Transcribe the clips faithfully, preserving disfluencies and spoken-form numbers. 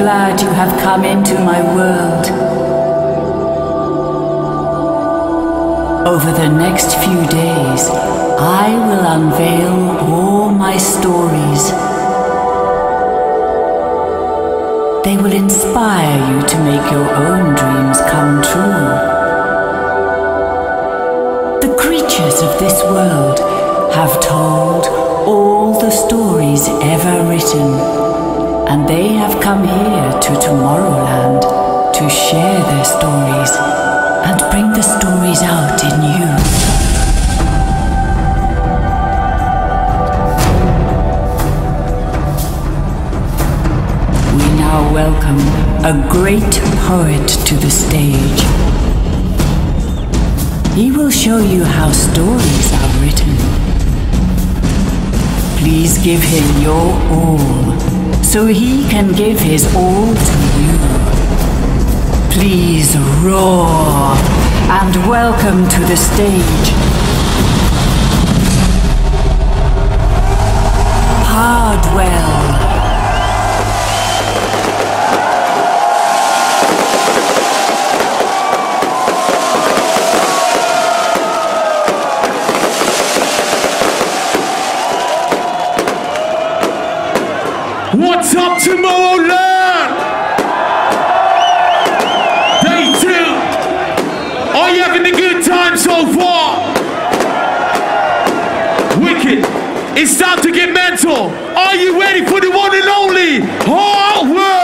glad you have come into my world. Over the next few days, I will unveil all my stories. They will inspire you to make your own dreams come true. The creatures of this world have told all the stories ever written, and they have come here to Tomorrowland to share their stories and bring the stories out in you. We now welcome a great poet to the stage. He will show you how stories are written. Please give him your all, so he can give his all to you. Please roar and welcome to the stage Hardwell. What's up, Tomorrowland? Day two. Are you having a good time so far? Wicked. It's time to get mental. Are you ready for the one and only Hardwell?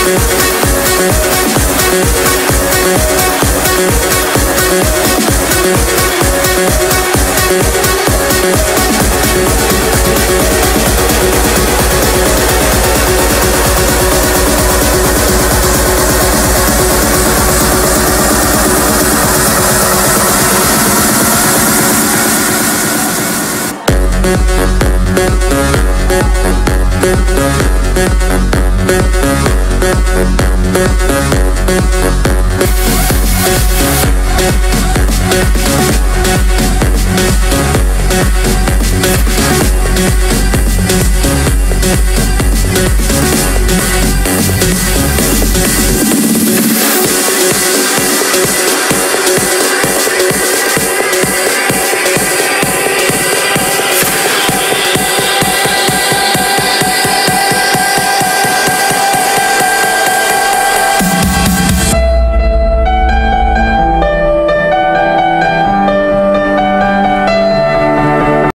We'll be right back.